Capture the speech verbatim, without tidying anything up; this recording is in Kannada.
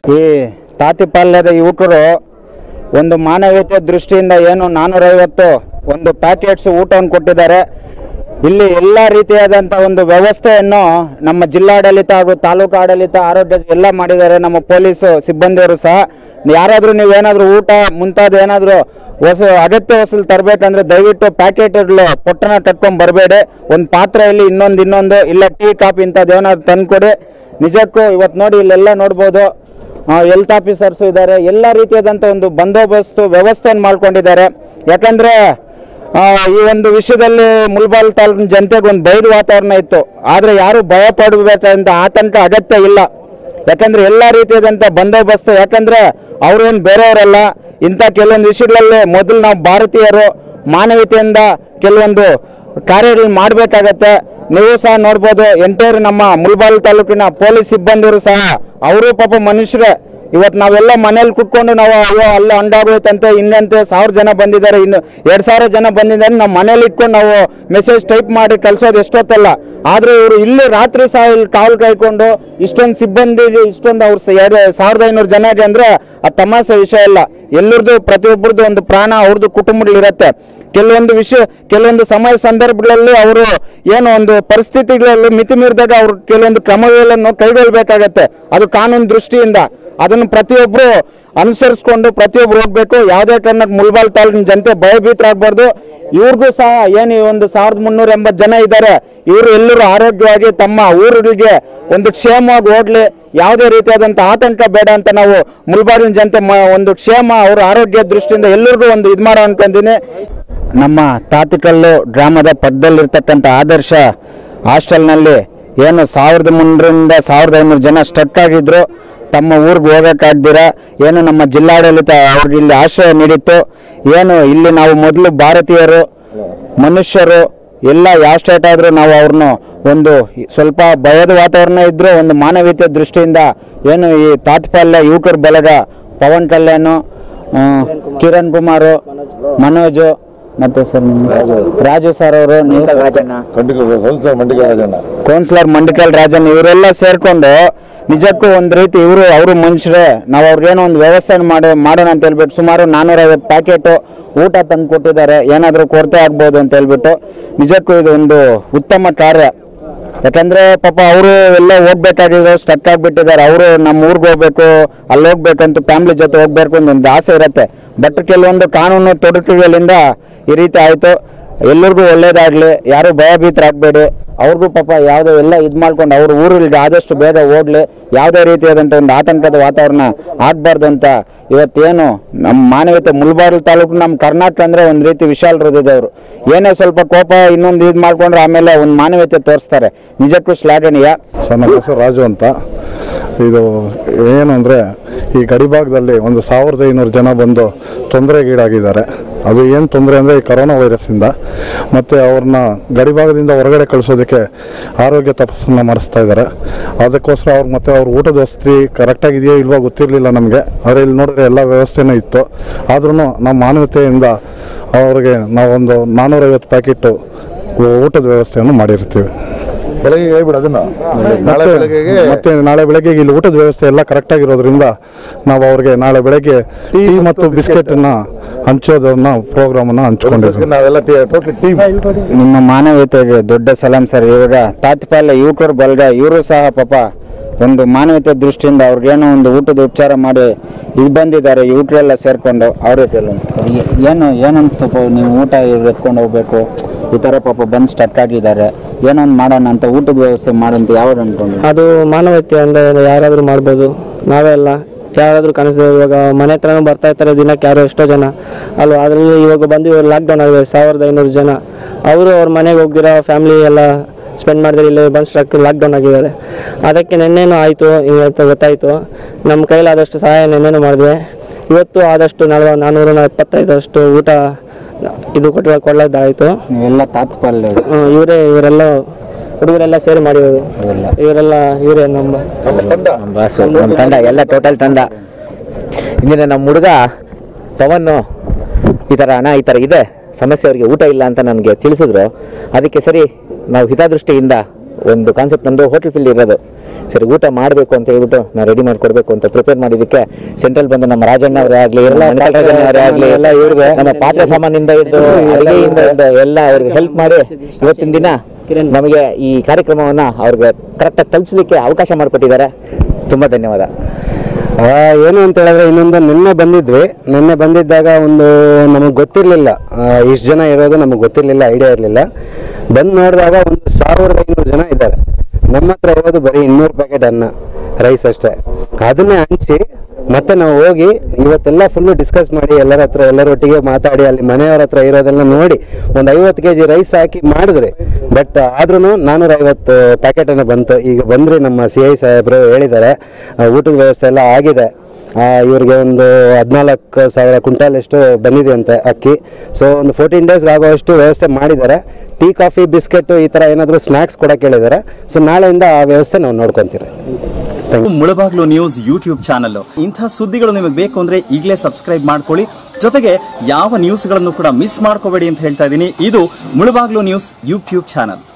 ಈ ತಾತಿಪಾಳ್ಯದ ಯುವಕರು ಒಂದು ಮಾನವೀಯತೆ ದೃಷ್ಟಿಯಿಂದ ಏನು ನಾನ್ನೂರೈವತ್ತು ಒಂದು ಪ್ಯಾಕೆಟ್ಸ್ ಊಟವನ್ನು ಕೊಟ್ಟಿದ್ದಾರೆ. ಇಲ್ಲಿ ಎಲ್ಲ ರೀತಿಯಾದಂಥ ಒಂದು ವ್ಯವಸ್ಥೆಯನ್ನು ನಮ್ಮ ಜಿಲ್ಲಾಡಳಿತ ಹಾಗೂ ತಾಲೂಕು ಆಡಳಿತ ಆರೋಗ್ಯ ಎಲ್ಲ ಮಾಡಿದ್ದಾರೆ. ನಮ್ಮ ಪೊಲೀಸು ಸಿಬ್ಬಂದಿಯವರು ಸಹ ಯಾರಾದರೂ ನೀವೇನಾದರೂ ಊಟ ಮುಂತಾದ ಏನಾದರೂ ಹೊಸ ಅಗತ್ಯ ವಸೂಲು ತರಬೇಕಂದ್ರೆ ದಯವಿಟ್ಟು ಪ್ಯಾಕೆಟ್ಗಳು ಪೊಟ್ಟಣ ಕಟ್ಕೊಂಡು ಬರಬೇಡಿ. ಒಂದು ಪಾತ್ರೆಯಲ್ಲಿ ಇನ್ನೊಂದು ಇನ್ನೊಂದು ಇಲ್ಲ ಟೀ ಕಾಫಿ ಇಂಥದ್ದು ಏನಾದ್ರು ತಂದುಕೊಡಿ. ನಿಜಕ್ಕೂ ಇವತ್ತು ನೋಡಿ ಇಲ್ಲೆಲ್ಲ ನೋಡ್ಬೋದು, ಹೆಲ್ತ್ ಆಫೀಸರ್ಸು ಇದ್ದಾರೆ. ಎಲ್ಲ ರೀತಿಯಾದಂಥ ಒಂದು ಬಂದೋಬಸ್ತು ವ್ಯವಸ್ಥೆಯನ್ನು ಮಾಡ್ಕೊಂಡಿದ್ದಾರೆ. ಯಾಕಂದರೆ ಈ ಒಂದು ವಿಷಯದಲ್ಲಿ ಮುಳಬಾಲ್ ತಾಲೂಕಿನ ಜನತೆಗೆ ಒಂದು ಭಯದ ವಾತಾವರಣ ಇತ್ತು. ಆದರೆ ಯಾರು ಭಯ ಪಡಬೇಕಂತ ಆತಂಕ ಅಗತ್ಯ ಇಲ್ಲ. ಯಾಕಂದರೆ ಎಲ್ಲ ರೀತಿಯಾದಂಥ ಬಂದೋಬಸ್ತು, ಯಾಕಂದರೆ ಅವ್ರೇನು ಬೇರೆಯವರಲ್ಲ. ಇಂಥ ಕೆಲವೊಂದು ವಿಷಯಗಳಲ್ಲಿ ಮೊದಲು ನಾವು ಭಾರತೀಯರು ಮಾನವೀಯತೆಯಿಂದ ಕೆಲವೊಂದು ಕಾರ್ಯಗಳು ಮಾಡಬೇಕಾಗತ್ತೆ. ನೀವು ಸಹ ನೋಡ್ಬೋದು, ಎಂಟೈರ್ ನಮ್ಮ ಮುಳಬಾಲ್ ತಾಲೂಕಿನ ಪೊಲೀಸ್ ಸಿಬ್ಬಂದಿರು ಸಹ ಅವರು ಪಾಪ ಮನುಷ್ಯರೇ. ಇವತ್ತು ನಾವೆಲ್ಲ ಮನೇಲಿ ಕುತ್ಕೊಂಡು ನಾವು ಅಯ್ಯೋ ಅಲ್ಲ ಅಂಡಾಗೋಯ್ತಂತೆ ಇನ್ನಂತೆ ಸಾವಿರ ಜನ ಬಂದಿದ್ದಾರೆ, ಇನ್ನು ಎರಡು ಸಾವಿರ ಜನ ಬಂದಿದ್ದಾರೆ, ನಾವು ಮನೇಲಿ ಇಟ್ಕೊಂಡು ನಾವು ಮೆಸೇಜ್ ಟೈಪ್ ಮಾಡಿ ಕಳಿಸೋದು ಎಷ್ಟೊತ್ತಲ್ಲ. ಆದರೆ ಇವರು ಇಲ್ಲಿ ರಾತ್ರಿ ಸಹ ಇಲ್ಲಿ ಕಾವಲು ಕಾಯ್ಕೊಂಡು ಇಷ್ಟೊಂದು ಸಿಬ್ಬಂದಿ ಇಷ್ಟೊಂದು ಅವ್ರು ಎರಡು ಸಾವಿರದ ಐನೂರು ಜನಗೆ ಅಂದರೆ ಅದು ತಮಾಷೆ ವಿಷಯ ಇಲ್ಲ. ಎಲ್ಲರದ್ದು ಪ್ರತಿಯೊಬ್ಬರದ್ದು ಒಂದು ಪ್ರಾಣ ಅವ್ರದ್ದು ಕುಟುಂಬಗಳಿರುತ್ತೆ. ಕೆಲವೊಂದು ವಿಷಯ ಕೆಲವೊಂದು ಸಮಯ ಸಂದರ್ಭಗಳಲ್ಲಿ ಅವರು ಏನೋ ಒಂದು ಪರಿಸ್ಥಿತಿಗಳಲ್ಲಿ ಮಿತಿ ಮೀರಿದಾಗ ಅವರು ಕೆಲವೊಂದು ಕ್ರಮಗಳನ್ನು ಕೈಗೊಳ್ಳಬೇಕಾಗತ್ತೆ. ಅದು ಕಾನೂನು ದೃಷ್ಟಿಯಿಂದ ಅದನ್ನು ಪ್ರತಿಯೊಬ್ಬರು ಅನುಸರಿಸ್ಕೊಂಡು ಪ್ರತಿಯೊಬ್ಬರು ಹೋಗ್ಬೇಕು. ಯಾವುದೇ ಕಾರಣಕ್ಕೆ ಮುಳಬಾಲ್ ತಾಲೂಕಿನ ಜನತೆ ಭಯಭೀತರಾಗಬಾರ್ದು. ಇವ್ರಿಗೂ ಸಹ ಏನು ಒಂದು ಸಾವಿರದ ಮುನ್ನೂರ ಎಂಬತ್ತು ಜನ ಇದ್ದಾರೆ, ಇವರು ಎಲ್ಲರೂ ಆರೋಗ್ಯವಾಗಿ ತಮ್ಮ ಊರುಗಳಿಗೆ ಒಂದು ಕ್ಷೇಮವಾಗಿ ಹೋಗ್ಲಿ, ಯಾವುದೇ ರೀತಿಯಾದಂಥ ಆತಂಕ ಬೇಡ ಅಂತ ನಾವು ಮುಳಬಾಗಿಲಿನ ಜನತೆ ಒಂದು ಕ್ಷೇಮ ಅವ್ರ ಆರೋಗ್ಯ ದೃಷ್ಟಿಯಿಂದ ಎಲ್ಲರಿಗೂ ಒಂದು ಇದು ಮಾಡೋ ಅನ್ಕೊಂತೀನಿ. ನಮ್ಮ ತಾತಿಕಲ್ಲು ಗ್ರಾಮದ ಪಕ್ಕದಲ್ಲಿರ್ತಕ್ಕಂಥ ಆದರ್ಶ ಹಾಸ್ಟೆಲ್ನಲ್ಲಿ ಏನು ಸಾವಿರದ ಮುನ್ನೂರಿಂದ ಸಾವಿರದ ಐನೂರು ಜನ ಸ್ಟಕ್ ಆಗಿದ್ರು, ತಮ್ಮ ಊರಿಗೆ ಹೋಗೋಕ್ಕಾಗ್ದಿರ ಏನು ನಮ್ಮ ಜಿಲ್ಲಾಡಳಿತ ಅವ್ರಿಗೆ ಇಲ್ಲಿ ಆಶ್ರಯ ನೀಡಿತ್ತು. ಏನು ಇಲ್ಲಿ ನಾವು ಮೊದಲು ಭಾರತೀಯರು ಮನುಷ್ಯರು ಎಲ್ಲ ಯಾವ ಸ್ಟೇಟ್ ಆದರೂ ನಾವು ಅವ್ರನ್ನ ಒಂದು ಸ್ವಲ್ಪ ಭಯದ ವಾತಾವರಣ ಇದ್ದರೂ ಒಂದು ಮಾನವೀಯತೆ ದೃಷ್ಟಿಯಿಂದ ಏನು ಈ ತಾತಿಪಾಳ್ಯ ಯುವಕರ ಬಳಗ ಪವನ್ ಕಲ್ಯಾಣ್, ಕಿರಣ್ ಕುಮಾರ್, ಮನೋಜ್ ಮತ್ತೆ ಸರ್ ರಾಜು ಸರ್ ಅವರು, ಕೌನ್ಸಿಲರ್ ಮಂಡಿಕಲ್ ರಾಜನ್ ಇವರೆಲ್ಲ ಸೇರ್ಕೊಂಡು ನಿಜಕ್ಕೂ ಒಂದು ರೀತಿ ಇವರು ಅವರು ಮನುಷ್ಯರೇ. ನಾವು ಅವ್ರಿಗೇನೋ ಒಂದು ವ್ಯವಸ್ಥೆ ಮಾಡಿ ಮಾಡೋಣ ಅಂತ ಹೇಳ್ಬಿಟ್ಟು ಸುಮಾರು ನಾನ್ನೂರೈವತ್ತು ಪ್ಯಾಕೆಟು ಊಟ ತಂದು ಕೊಟ್ಟಿದ್ದಾರೆ. ಏನಾದರೂ ಕೊರತೆ ಆಗ್ಬೋದು ಅಂತ ಹೇಳ್ಬಿಟ್ಟು ನಿಜಕ್ಕೂ ಇದು ಒಂದು ಉತ್ತಮ ಕಾರ್ಯ. ಯಾಕಂದರೆ ಪಾಪ ಅವರು ಎಲ್ಲ ಹೋಗ್ಬೇಕಾಗಿರೋ ಸ್ಟಕ್ ಆಗಿಬಿಟ್ಟಿದ್ದಾರೆ. ಅವರು ನಮ್ಮ ಊರಿಗೆ ಹೋಗ್ಬೇಕು, ಅಲ್ಲಿ ಹೋಗ್ಬೇಕಂತ ಫ್ಯಾಮಿಲಿ ಜೊತೆ ಹೋಗ್ಬೇಕು ಅಂತ ಒಂದು ಆಸೆ ಇರುತ್ತೆ. ಬಟ್ ಕೆಲವೊಂದು ಕಾನೂನು ತೊಡಕುಗಳಿಂದ ಈ ರೀತಿ ಆಯಿತು. ಎಲ್ಲರಿಗೂ ಒಳ್ಳೇದಾಗಲಿ, ಯಾರು ಭಯಭೀತರಾಗಬೇಡಿ. ಅವ್ರಿಗೂ ಪಾಪ ಯಾವುದೋ ಎಲ್ಲ ಇದು ಮಾಡ್ಕೊಂಡು ಅವ್ರ ಊರಿಗೆ ಆದಷ್ಟು ಬೇಗ ಹೋಗ್ಲಿ, ಯಾವುದೇ ರೀತಿಯಾದಂಥ ಒಂದು ಆತಂಕದ ವಾತಾವರಣ ಆಗಬಾರ್ದು ಅಂತ ಇವತ್ತೇನು ನಮ್ಮ ಮಾನವೀಯತೆ ಮುಳಬಾಗಿಲು ತಾಲೂಕು ನಮ್ಮ ಕರ್ನಾಟಕ ಅಂದರೆ ಒಂದು ರೀತಿ ವಿಶಾಲ ಹೃದಯದವರು. ಏನೇ ಸ್ವಲ್ಪ ಕೋಪ ಇನ್ನೊಂದು ಇದು ಮಾಡ್ಕೊಂಡ್ರೆ ಆಮೇಲೆ ಒಂದು ಮಾನವೀಯತೆ ತೋರಿಸ್ತಾರೆ. ನಿಜಕ್ಕೂ ಶ್ಲಾಘನೀಯ. ನನ್ನ ಹೆಸರು ರಾಜು ಅಂತ. ಇದು ಏನು ಅಂದರೆ ಈ ಗಡಿಭಾಗದಲ್ಲಿ ಒಂದು ಸಾವಿರದ ಐನೂರು ಜನ ಬಂದು ತೊಂದರೆಗೀಡಾಗಿದ್ದಾರೆ. ಅದು ಏನು ತೊಂದರೆ ಅಂದರೆ ಈ ಕರೋನಾ ವೈರಸ್ಸಿಂದ. ಮತ್ತು ಅವ್ರನ್ನ ಗಡಿಭಾಗದಿಂದ ಹೊರಗಡೆ ಕಳಿಸೋದಕ್ಕೆ ಆರೋಗ್ಯ ತಪಾಸಣೆ ಮಾಡಿಸ್ತಾ ಇದ್ದಾರೆ. ಅದಕ್ಕೋಸ್ಕರ ಅವ್ರು ಮತ್ತು ಅವ್ರ ಊಟದ ವಸತಿ ಕರೆಕ್ಟಾಗಿದೆಯೋ ಇಲ್ವೋ ಗೊತ್ತಿರಲಿಲ್ಲ ನಮಗೆ. ಆದರೆ ಇಲ್ಲಿ ನೋಡಿದ್ರೆ ಎಲ್ಲ ವ್ಯವಸ್ಥೆನೂ ಇತ್ತು. ಆದ್ರೂ ನಮ್ಮ ಮಾನವೀಯತೆಯಿಂದ ಅವ್ರಿಗೆ ನಾವೊಂದು ನಾನ್ನೂರೈವತ್ತು ಪ್ಯಾಕೆಟು ಊಟದ ವ್ಯವಸ್ಥೆಯನ್ನು ಮಾಡಿರ್ತೀವಿ. ಬೆಳಗ್ಗೆ ಹೇಳ್ಬಿಡು ಅದನ್ನು. ನಾಳೆ ಬೆಳಗ್ಗೆಗೆ ಮತ್ತೆ ನಾಳೆ ಬೆಳಗ್ಗೆ ಇಲ್ಲಿ ಊಟದ ವ್ಯವಸ್ಥೆ ಎಲ್ಲ ಕರೆಕ್ಟಾಗಿರೋದ್ರಿಂದ ನಾವು ಅವ್ರಿಗೆ ನಾಳೆ ಬೆಳಗ್ಗೆ ಟೀ ಮತ್ತು ಬಿಸ್ಕೆಟನ್ನು ಹಂಚೋದನ್ನ ಪ್ರೋಗ್ರಾಮನ್ನು ಹಂಚ್ಕೊಂಡಿದ್ದೀವಿ. ನಾವೆಲ್ಲ ಟೀಮ್ ನಿಮ್ಮ ಮಾನವೀಯತೆಗೆ ದೊಡ್ಡ ಸಲಾಂ ಸರ್. ಇವಾಗ ತಾತಿಪಾಳ್ಯ ಯುವಕರ ಬಳಗ ಇವರು ಸಹ ಪಾಪ ಒಂದು ಮಾನವೀಯತೆ ದೃಷ್ಟಿಯಿಂದ ಅವ್ರಿಗೇನೋ ಒಂದು ಊಟದ ಉಪಚಾರ ಮಾಡಿ ಇದು ಬಂದಿದ್ದಾರೆ. ಯುವಕರೆಲ್ಲ ಸೇರಿಕೊಂಡು ಅವ್ರಿಗೆ ಏನು ಏನು ಅನಿಸ್ತಪ್ಪ, ನೀವು ಊಟ ಎತ್ಕೊಂಡು ಹೋಗ್ಬೇಕು ಈ ಥರ ಪಾಪ ಬಂದು ಸ್ಟಕ್ ಆಗಿದ್ದಾರೆ, ಏನೊಂದು ಮಾಡೋಣ ಅಂತ ಊಟದ ವ್ಯವಸ್ಥೆ ಮಾಡೋಂತ ಯಾವ್ದು ಅನ್ಕೊಂಡು. ಅದು ಮಾನವೀಯತೆ ಅಂದರೆ ಯಾರಾದರೂ ಮಾಡ್ಬೋದು, ನಾವೇ ಅಲ್ಲ ಯಾರಾದರೂ ಕನಸಿದೆ. ಇವಾಗ ಮನೆ ಹತ್ರನೂ ಬರ್ತಾ ಇರ್ತಾರೆ ದಿನಕ್ಕೆ ಯಾರೋ ಎಷ್ಟೋ ಜನ ಅಲ್ವಾ. ಅದರಲ್ಲಿ ಇವಾಗ ಬಂದು ಲಾಕ್ಡೌನ್ ಆಗಿದೆ, ಸಾವಿರದ ಐನೂರು ಜನ ಅವರು ಅವ್ರ ಮನೆಗೆ ಹೋಗ್ದಿರೋ ಫ್ಯಾಮಿಲಿ ಎಲ್ಲ ಸ್ಪೆಂಡ್ ಮಾಡಿದ್ರೆ ಇಲ್ಲಿ ಬಂದು ಸ್ಟಕ್ ಲಾಕ್ಡೌನ್ ಆಗಿದ್ದಾರೆ. ಅದಕ್ಕೆ ನೆನ್ನೆನೂ ಆಯಿತು, ಇವತ್ತು ಗೊತ್ತಾಯಿತು. ನಮ್ಮ ಕೈಲಾದಷ್ಟು ಸಹಾಯ ನೆನ್ನೆನೂ ಮಾಡಿದ್ವಿ. ಇವತ್ತು ಆದಷ್ಟು ನಲ್ವ ನಾನ್ನೂರ ಎಪ್ಪತ್ತೈದಷ್ಟು ಊಟ ಇದು ಕೊಟ್ಟು ಕೊಡಲಾಯ್ತು. ಎಲ್ಲ ತಾತಿಪಾಳ್ಯ ಇವರೇ ಇವರೆಲ್ಲ ಹುಡುಗರೆಲ್ಲ ಸೇರಿ ಮಾಡಿರೋದು. ಇವರೆಲ್ಲ ಇವರೇ ನಮ್ಮ ಬಾಸು, ನಮ್ಮ ತಂಡ ಎಲ್ಲ ಟೋಟಲ್ ತಂಡ. ಇಂದಿನ ನಮ್ಮ ಹುಡುಗ ಪವನ್ ಈ ಥರ ಅಣ್ಣ ಈ ಥರ ಇದೆ ಸಮಸ್ಯೆ, ಅವರಿಗೆ ಊಟ ಇಲ್ಲ ಅಂತ ನನಗೆ ತಿಳಿಸಿದ್ರು. ಅದಕ್ಕೆ ಸರಿ ನಾವು ಹಿತದೃಷ್ಟಿಯಿಂದ ಒಂದು ಕಾನ್ಸೆಪ್ಟ್ ನಮ್ಮದು ಹೋಟೆಲ್ ಫೀಲ್ಡ್ ಇರೋದು, ಸರಿ ಊಟ ಮಾಡಬೇಕು ಅಂತ ಹೇಳ್ಬಿಟ್ಟು ನಾವು ರೆಡಿ ಮಾಡಿಕೊಡ್ಬೇಕು ಅಂತ ಪ್ರಿಪೇರ್ ಮಾಡಿದ್ದಕ್ಕೆ ಸೆಂಟ್ರಲ್ ಬಂದು ನಮ್ಮ ರಾಜಣ್ಣ ಅವರೇ ಆಗಲಿ ಅವರೇ ಆಗಲಿ ಎಲ್ಲ ಇವ್ರಿಗೆ ನಮ್ಮ ಪಾತ್ರೆ ಸಾಮಾನಿಂದ ಹಿಡಿದು ಅಡುಗೆಯಿಂದ ಎಲ್ಲ ಅವ್ರಿಗೆ ಹೆಲ್ಪ್ ಮಾಡಿ ಇವತ್ತಿನ ದಿನ ನಮಗೆ ಈ ಕಾರ್ಯಕ್ರಮವನ್ನು ಅವ್ರಿಗೆ ಕರೆಕ್ಟಾಗಿ ತಲುಪಿಸಲಿಕ್ಕೆ ಅವಕಾಶ ಮಾಡಿಕೊಟ್ಟಿದ್ದಾರೆ. ತುಂಬ ಧನ್ಯವಾದ. ಏನು ಅಂತ ಹೇಳಿದ್ರೆ ಇನ್ನೊಂದು ನಿನ್ನೆ ಬಂದಿದ್ವಿ. ನಿನ್ನೆ ಬಂದಿದ್ದಾಗ ಒಂದು ನಮಗೆ ಗೊತ್ತಿರಲಿಲ್ಲ ಇಷ್ಟು ಜನ ಇರೋದು, ನಮಗೆ ಗೊತ್ತಿರಲಿಲ್ಲ, ಐಡಿಯಾ ಇರಲಿಲ್ಲ. ಬಂದು ನೋಡಿದಾಗ ಒಂದು ಸಾವಿರದ ಐನೂರು ಜನ ಇದ್ದಾರೆ. ನಮ್ಮ ಹತ್ರ ಇರೋದು ಬರೀ ಇನ್ನೂರು ಪ್ಯಾಕೆಟ್ ಅನ್ನ ರೈಸ್ ಅಷ್ಟೇ. ಅದನ್ನೇ ಹಂಚಿ ಮತ್ತೆ ನಾವು ಹೋಗಿ ಇವತ್ತೆಲ್ಲ ಫುಲ್ಲು ಡಿಸ್ಕಸ್ ಮಾಡಿ ಎಲ್ಲರ ಹತ್ರ ಎಲ್ಲರೊಟ್ಟಿಗೆ ಮಾತಾಡಿ ಅಲ್ಲಿ ಮನೆಯವ್ರ ಹತ್ರ ಇರೋದೆಲ್ಲ ನೋಡಿ ಒಂದು ಐವತ್ತು ಕೆ ಜಿ ರೈಸ್ ಹಾಕಿ ಮಾಡಿದ್ರಿ. ಬಟ್ ಆದ್ರೂ ನಾನ್ನೂರ ಐವತ್ತು ಪ್ಯಾಕೆಟನ್ನು ಬಂತು. ಈಗ ಬಂದ್ರಿ ನಮ್ಮ ಸಿ ಐ ಸಾಹೇಬರು ಹೇಳಿದ್ದಾರೆ ಊಟದ ವ್ಯವಸ್ಥೆ ಎಲ್ಲ ಆಗಿದೆ. ಇವ್ರಿಗೆ ಒಂದು ಹದಿನಾಲ್ಕು ಸಾವಿರ ಕ್ವಿಂಟಾಲ್ ಎಷ್ಟು ಬಂದಿದೆ ಅಂತೆ ಅಕ್ಕಿ. ಸೊ ಒಂದು ಫೋರ್ಟೀನ್ ಡೇಸ್ಗೆ ಆಗೋಷ್ಟು ವ್ಯವಸ್ಥೆ ಮಾಡಿದ್ದಾರೆ. ಟೀ ಕಾಫಿ ಬಿಸ್ಕೆಟ್ ಈ ಥರ ಏನಾದರೂ ಸ್ನ್ಯಾಕ್ಸ್ ಕೊಡೋಕೆ ಹೇಳಿದ್ದಾರೆ. ಸೊ ನಾಳೆಯಿಂದ ಆ ವ್ಯವಸ್ಥೆ ನಾವು ನೋಡ್ಕೊತೀವಿ. Mulbagal news YouTube channel. ಇಂಥ ಸುದ್ದಿಗಳು ನಿಮಗೆ ಬೇಕು ಅಂದ್ರೆ ಈಗಲೇ ಸಬ್ಸ್ಕ್ರೈಬ್ ಮಾಡ್ಕೊಳ್ಳಿ. ಜೊತೆಗೆ ಯಾವ ನ್ಯೂಸ್ಗಳನ್ನು ಕೂಡ ಮಿಸ್ ಮಾಡ್ಕೋಬೇಡಿ ಅಂತ ಹೇಳ್ತಾ ಇದ್ದೀನಿ. ಇದು ಮುಳಬಾಗ್ಲು ನ್ಯೂಸ್ ಯೂಟ್ಯೂಬ್ ಚಾನಲ್.